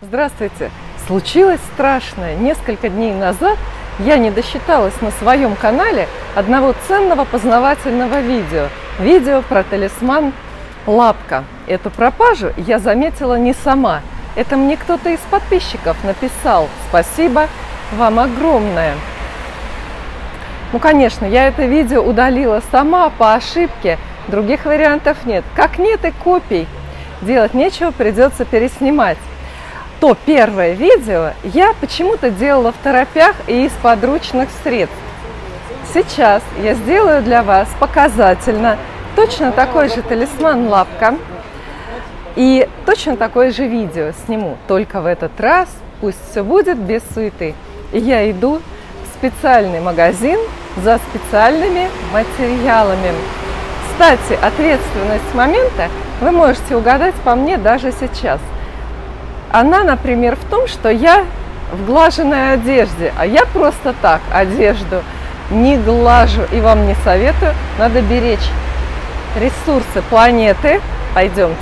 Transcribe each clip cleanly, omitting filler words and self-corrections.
Здравствуйте! Случилось страшное. Несколько дней назад я не досчиталась на своем канале одного ценного познавательного видео. Видео про талисман Лапка. Эту пропажу я заметила не сама. Это мне кто-то из подписчиков написал. Спасибо вам огромное. Ну, конечно, я это видео удалила сама по ошибке. Других вариантов нет. Как нет и копий. Делать нечего, придется переснимать. То первое видео я почему-то делала в торопях и из подручных средств. Сейчас я сделаю для вас показательно точно такой же талисман Лапка и точно такое же видео сниму. Только в этот раз пусть все будет без суеты. И я иду в специальный магазин за специальными материалами. Кстати, ответственность момента вы можете угадать по мне даже сейчас. Она, например, в том, что я в глаженной одежде, а я просто так одежду не глажу и вам не советую. Надо беречь ресурсы планеты. Пойдемте.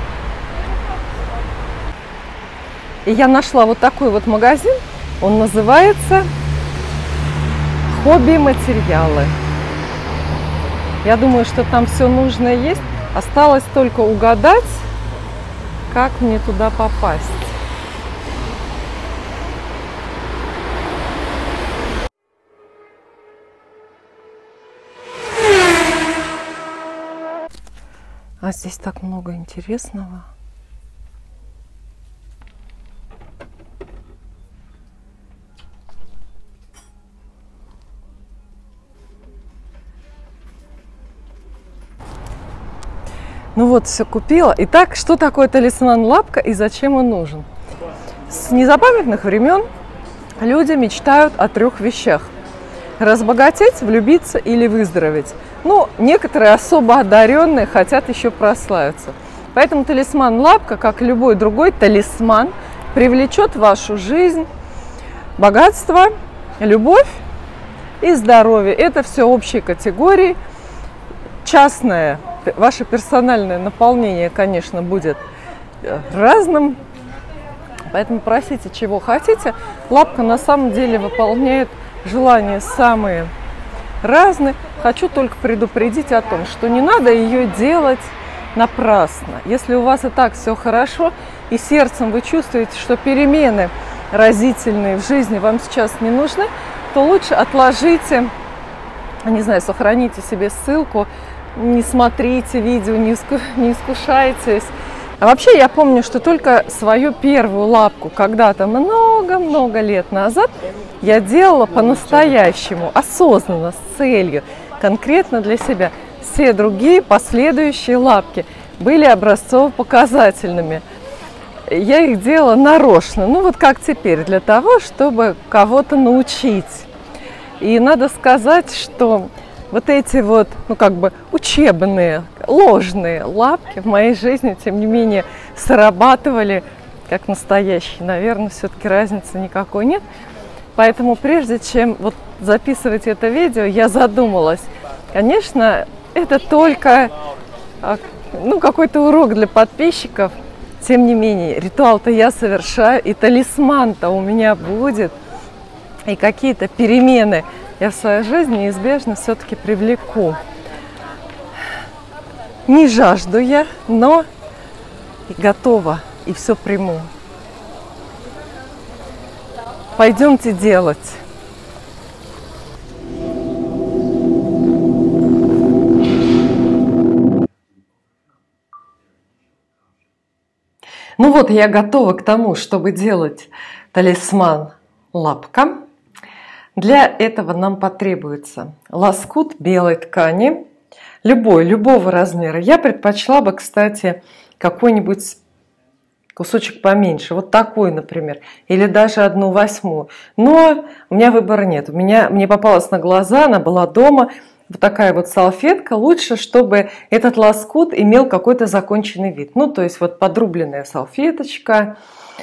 И я нашла вот такой вот магазин. Он называется «Хобби-материалы». Я думаю, что там все нужное есть. Осталось только угадать, как мне туда попасть. А здесь так много интересного. Ну вот, все купила. Итак, что такое талисман Лапка и зачем он нужен? С незапамятных времен люди мечтают о трех вещах: разбогатеть, влюбиться или выздороветь. Ну, некоторые особо одаренные хотят еще прославиться. Поэтому талисман Лапка, как и любой другой талисман, привлечет в вашу жизнь богатство, любовь и здоровье. Это все общие категории. Частное, ваше персональное наполнение, конечно, будет разным. Поэтому просите, чего хотите. Лапка на самом деле выполняет желания самые разные. Хочу только предупредить о том, что не надо ее делать напрасно. Если у вас и так все хорошо, и сердцем вы чувствуете, что перемены разительные в жизни вам сейчас не нужны, то лучше отложите, не знаю, сохраните себе ссылку, не смотрите видео, не искушайтесь. А вообще я помню, что только свою первую лапку когда-то много-много лет назад я делала по-настоящему, осознанно, с целью, конкретно для себя. Все другие последующие лапки были образцово-показательными. Я их делала нарочно, ну вот как теперь, для того, чтобы кого-то научить. И надо сказать, что вот эти вот, ну как бы учебные, ложные лапки в моей жизни, тем не менее, срабатывали как настоящие. Наверное, все-таки разницы никакой нет. Поэтому прежде чем вот записывать это видео, я задумалась. Конечно, это только ну, какой-то урок для подписчиков. Тем не менее, ритуал-то я совершаю, и талисман-то у меня будет, и какие-то перемены я в своей жизни неизбежно все-таки привлеку. Не жажду я, но готова, и все приму. Пойдемте делать. Ну вот, я готова к тому, чтобы делать талисман Лапка. Для этого нам потребуется лоскут белой ткани, любого размера. Я предпочла бы, кстати, какой-нибудь кусочек поменьше, вот такой, например, или даже 1/8. Но у меня выбора нет. Мне попалась на глаза, она была дома, вот такая вот салфетка. Лучше, чтобы этот лоскут имел какой-то законченный вид. Ну, то есть вот подрубленная салфеточка.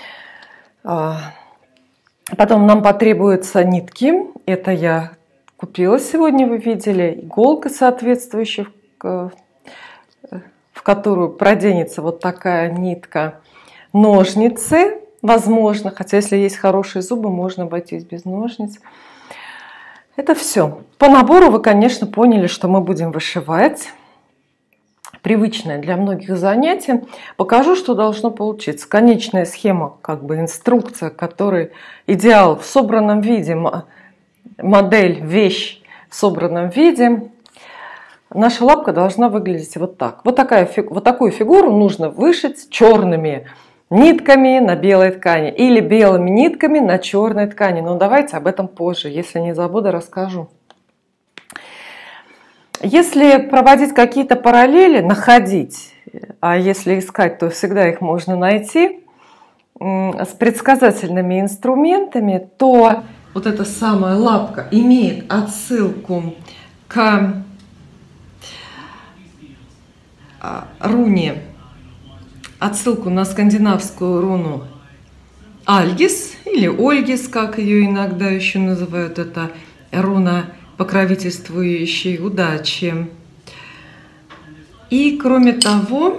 Потом нам потребуются нитки. Это я купила сегодня, вы видели. Иголка соответствующая, в которую проденется вот такая нитка. Ножницы возможно, хотя если есть хорошие зубы, можно обойтись без ножниц. Это все. По набору вы, конечно, поняли, что мы будем вышивать. Привычное для многих занятие. Покажу, что должно получиться. Конечная схема, как бы инструкция, который идеал в собранном виде, модель, вещь в собранном виде. Наша лапка должна выглядеть вот так. Вот такую фигуру нужно вышить черными нитками на белой ткани или белыми нитками на черной ткани. Но давайте об этом позже, если не забуду, расскажу. Если проводить какие-то параллели, находить, а если искать, то всегда их можно найти, с предсказательными инструментами, то вот эта самая лапка имеет отсылку к руне, отсылку на скандинавскую руну Альгис или Ольгис, как ее иногда еще называют, это руна покровительствующей удачи. И кроме того,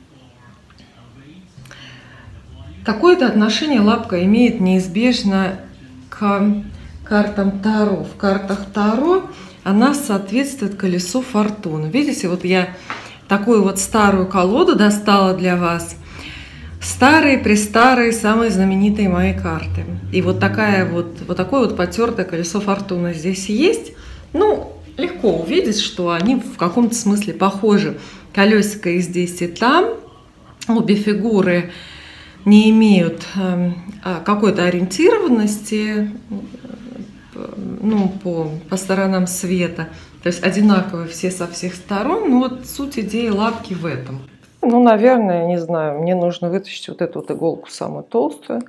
какое-то отношение лапка имеет неизбежно к картам Таро. В картах Таро она соответствует колесу фортуны. Видите, вот я такую вот старую колоду достала для вас. Старые-престарые, самые знаменитые мои карты. И вот такое вот потертое колесо фортуны здесь есть. Ну, легко увидеть, что они в каком-то смысле похожи. Колесико и здесь, и там. Обе фигуры не имеют какой-то ориентированности, ну, по сторонам света. То есть одинаковые все со всех сторон. Но вот суть идеи лапки в этом. Ну, наверное, не знаю, мне нужно вытащить вот эту вот иголку самую толстую.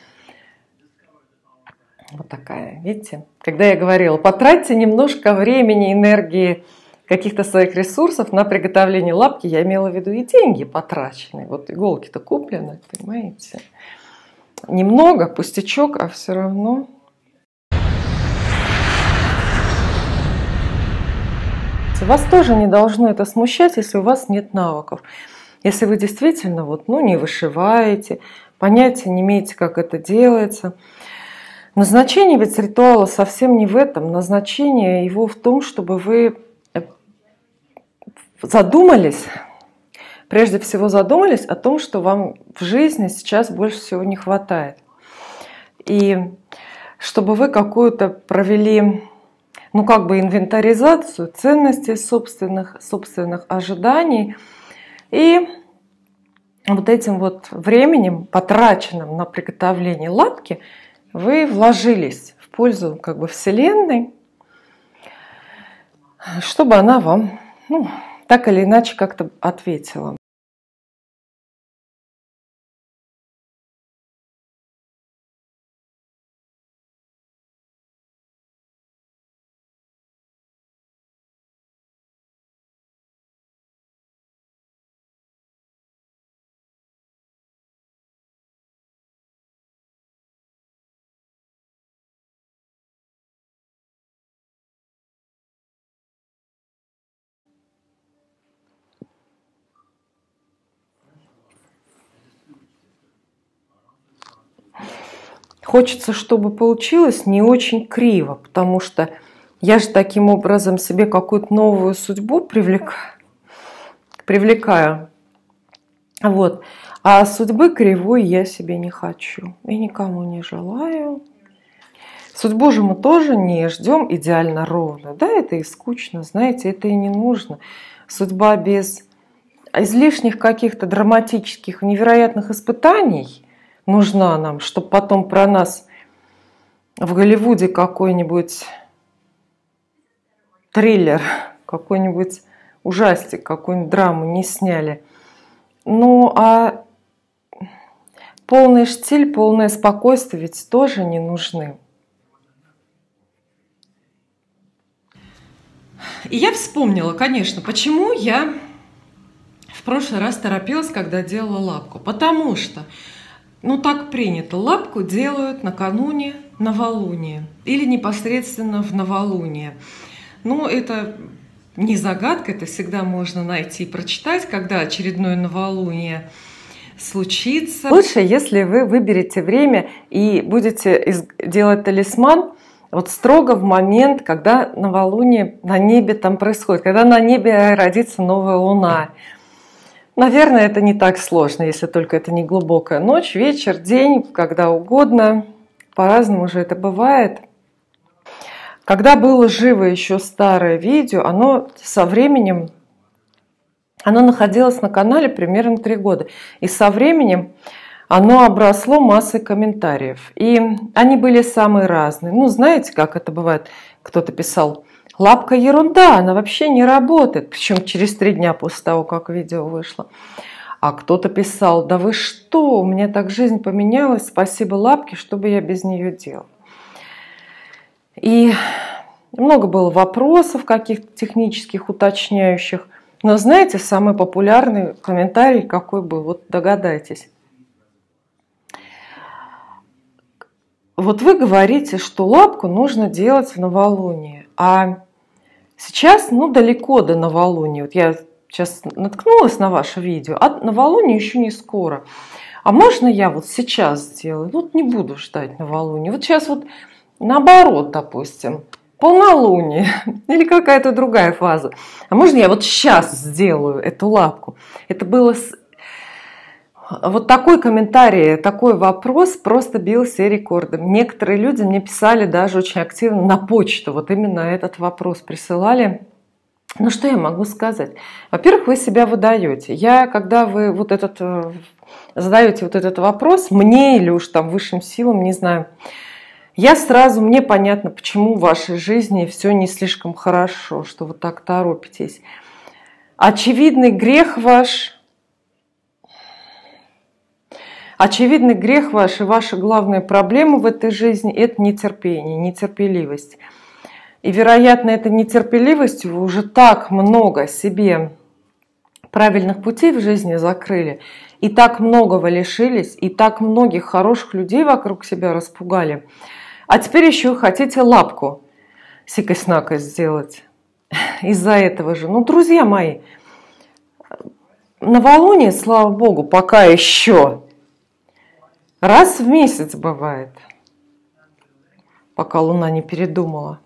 Вот такая, видите? Когда я говорила, потратьте немножко времени, энергии, каких-то своих ресурсов на приготовление лапки, я имела в виду и деньги потраченные. Вот иголки-то куплены, понимаете? Немного, пустячок, а все равно. Вас тоже не должно это смущать, если у вас нет навыков. Если вы действительно не вышиваете, понятия не имеете, как это делается. Назначение ведь ритуала совсем не в этом. Назначение его в том, чтобы вы задумались, прежде всего задумались о том, что вам в жизни сейчас больше всего не хватает. И чтобы вы какую-то провели, инвентаризацию ценностей собственных ожиданий. И вот этим вот временем, потраченным на приготовление лапки, вы вложились в пользу Вселенной, чтобы она вам так или иначе как-то ответила. Хочется, чтобы получилось не очень криво, потому что я же таким образом себе какую-то новую судьбу привлекаю. Вот. А судьбы кривой я себе не хочу и никому не желаю. Судьбу же мы тоже не ждем идеально ровно. Да, это и скучно, знаете, это и не нужно. Судьба без излишних каких-то драматических, невероятных испытаний нужна нам, чтобы потом про нас в Голливуде какой-нибудь триллер, какой-нибудь ужастик, какую-нибудь драму не сняли. Ну, а полный штиль, полное спокойствие ведь тоже не нужны. И я вспомнила, конечно, почему я в прошлый раз торопилась, когда делала лапку. Потому что так принято. Лапку делают накануне новолуния или непосредственно в новолуние. Это не загадка, это всегда можно найти и прочитать, когда очередное новолуние случится. Лучше, если вы выберете время и будете делать талисман вот строго в момент, когда новолуние на небе там происходит, когда на небе родится новая луна. Наверное, это не так сложно, если только это не глубокая ночь, вечер, день, когда угодно. По-разному же это бывает. Когда было живо еще старое видео, оно со временем, оно находилось на канале примерно 3 года. И со временем оно обросло массой комментариев. И они были самые разные. Ну, знаете, как это бывает? Кто-то писал: лапка ерунда, она вообще не работает. Причем через 3 дня после того, как видео вышло. А кто-то писал: да вы что, у меня так жизнь поменялась, спасибо лапке, что бы я без нее делал. И много было вопросов каких-то технических, уточняющих. Но знаете, самый популярный комментарий какой был? Вот догадайтесь. Вот вы говорите, что лапку нужно делать в новолуние, а сейчас, ну, далеко до новолуния. Вот я сейчас наткнулась на ваше видео, а новолуние еще не скоро. А можно я вот сейчас сделаю? Вот не буду ждать новолуния. Вот сейчас вот наоборот, допустим, полнолуние или какая-то другая фаза. А можно я вот сейчас сделаю эту лапку? Это было... Вот такой комментарий, такой вопрос просто бил все рекорды. Некоторые люди мне писали даже очень активно на почту. Вот именно этот вопрос присылали. Ну что я могу сказать? Во-первых, вы себя выдаете. Когда вы вот задаете вот этот вопрос, мне или уж там высшим силам, не знаю, мне понятно, почему в вашей жизни все не слишком хорошо, что вы так торопитесь. Очевидный грех ваш и ваша главная проблема в этой жизни – это нетерпение, нетерпеливость. И, вероятно, этой нетерпеливостью вы уже так много себе правильных путей в жизни закрыли, и так многого лишились, и так многих хороших людей вокруг себя распугали. А теперь еще хотите лапку сикость-накость сделать из-за этого же. Ну, друзья мои, новолуние, слава богу, пока еще раз в месяц бывает, пока Луна не передумала.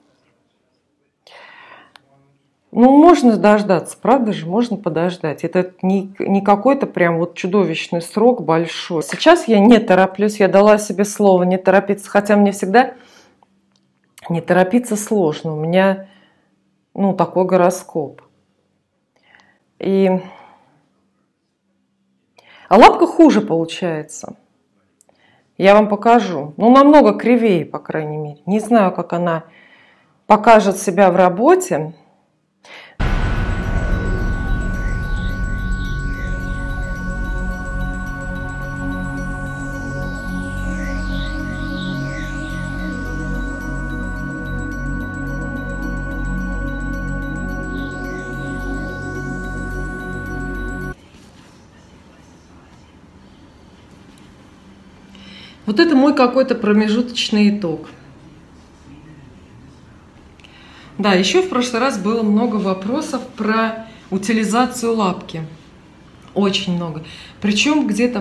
Ну, можно дождаться, правда же, можно подождать. Это не какой-то прям вот чудовищный срок большой. Сейчас я не тороплюсь, я дала себе слово не торопиться, хотя мне всегда не торопиться сложно. У меня, ну, такой гороскоп. А лапка хуже получается. Я вам покажу. Ну, намного кривее, по крайней мере. Не знаю, как она покажет себя в работе. Вот это мой какой-то промежуточный итог. Да, еще в прошлый раз было много вопросов про утилизацию лапки. Очень много. Причем где-то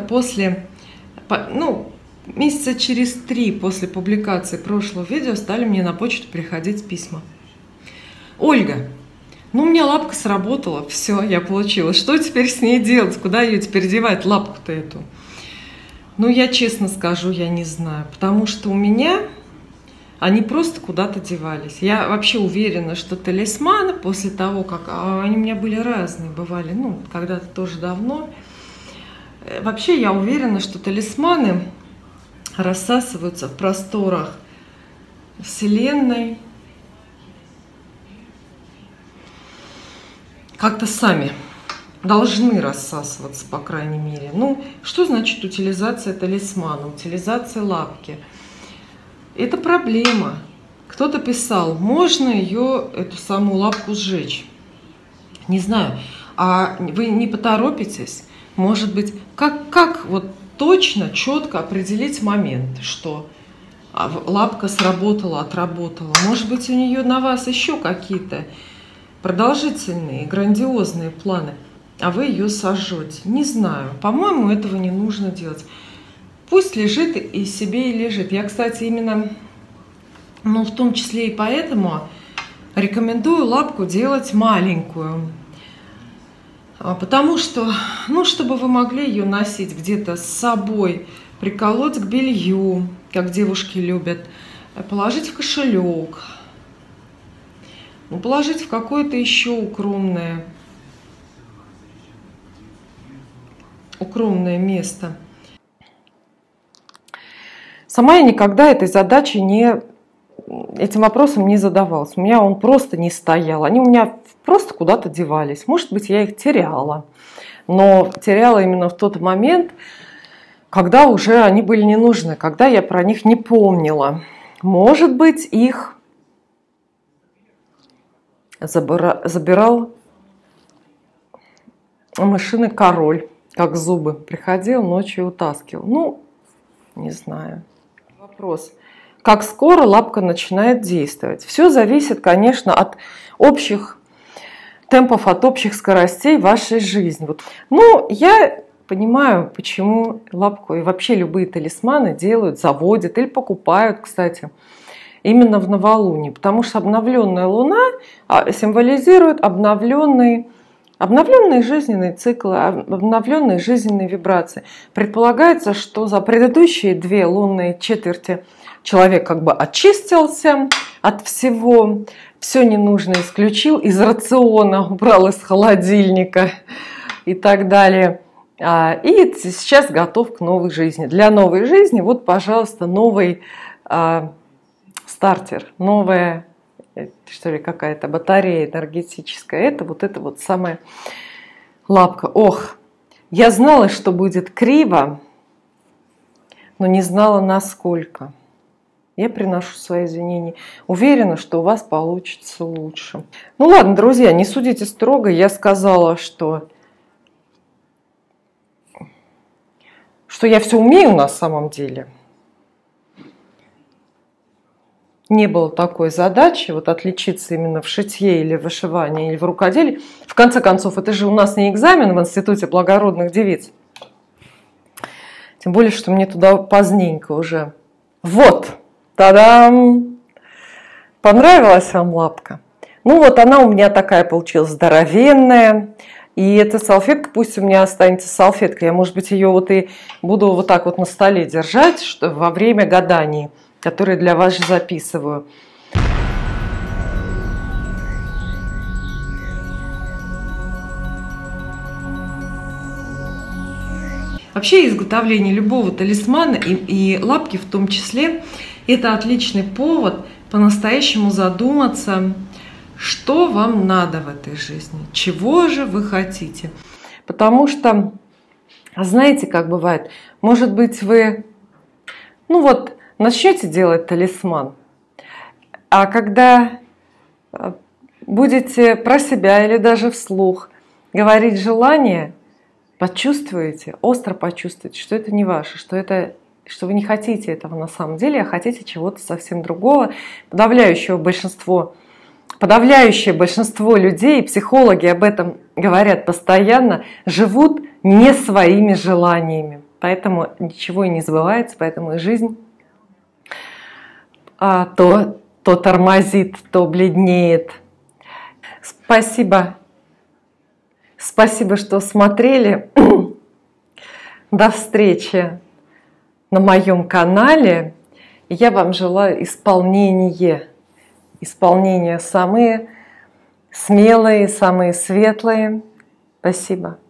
месяца через 3 после публикации прошлого видео стали мне на почту приходить письма. Ольга, ну у меня лапка сработала, все, я получила. Что теперь с ней делать? Куда ее теперь девать, лапку-то эту? Ну, я честно скажу, я не знаю, потому что у меня они просто куда-то девались. Я вообще уверена, что талисманы после того, как... Они у меня были разные, бывали, ну, когда-то тоже давно. Вообще я уверена, что талисманы рассасываются в просторах Вселенной как-то сами. Должны рассасываться, по крайней мере. Ну, что значит утилизация талисмана, утилизация лапки? Это проблема. Кто-то писал, можно эту самую лапку сжечь. Не знаю. А вы не поторопитесь? Может быть, как вот точно, четко определить момент, что лапка сработала, отработала? Может быть, у нее на вас еще какие-то продолжительные, грандиозные планы? а вы ее сожжете. Не знаю, по-моему, этого не нужно делать. Пусть лежит и себе и лежит. Я, кстати, именно, ну, в том числе и поэтому рекомендую лапку делать маленькую. Потому что, ну, чтобы вы могли ее носить где-то с собой, приколоть к белью, как девушки любят, положить в кошелек, ну, положить в какое-то еще укромное место. Сама я никогда этим вопросом не задавалась. У меня он просто не стоял. Они у меня просто куда-то девались. Может быть, я их теряла. Но теряла именно в тот момент, когда уже они были не нужны, когда я про них не помнила. Может быть, их забирал мышиный король, как зубы. Приходил ночью и утаскивал. Ну, не знаю. Вопрос. Как скоро лапка начинает действовать? Все зависит, конечно, от общих темпов, от общих скоростей вашей жизни. Вот. Ну, я понимаю, почему лапку и вообще любые талисманы делают, заводят или покупают, кстати, именно в новолуние. Потому что обновленная луна символизирует обновленные жизненные циклы, обновленные жизненные вибрации. Предполагается, что за предыдущие 2 лунные четверти человек как бы очистился от всего, все ненужное исключил из рациона, убрал из холодильника и так далее. И сейчас готов к новой жизни. Для новой жизни вот, пожалуйста, новый стартер, новая, что ли, какая-то батарея энергетическая. Это вот самая лапка. Ох, я знала, что будет криво, но не знала, насколько. Я приношу свои извинения. Уверена, что у вас получится лучше. Ну ладно, друзья, не судите строго. Я сказала, что я все умею на самом деле. Не было такой задачи вот отличиться именно в шитье или в вышивании, или в рукоделии. В конце концов, это же у нас не экзамен в Институте благородных девиц. Тем более, что мне туда поздненько уже. Вот! Та-дам! Понравилась вам лапка? Ну вот она у меня такая получилась здоровенная. И эта салфетка, пусть у меня останется салфеткой. Я, может быть, ее вот и буду вот так вот на столе держать, что во время гаданий, которые для вас же записываю. Вообще изготовление любого талисмана и лапки в том числе, это отличный повод по-настоящему задуматься, что вам надо в этой жизни, чего же вы хотите. Потому что, знаете, как бывает, может быть, вы, ну вот, начнете делать талисман, а когда будете про себя или даже вслух говорить желание, почувствуете, остро почувствуете, что это не ваше, что вы не хотите этого на самом деле, а хотите чего-то совсем другого. Подавляющее большинство людей, психологи об этом говорят постоянно, живут не своими желаниями. Поэтому ничего и не сбывается, поэтому и жизнь то тормозит, то бледнеет. Спасибо, что смотрели. До встречи на моем канале. Я вам желаю исполнения самые смелые, самые светлые. Спасибо.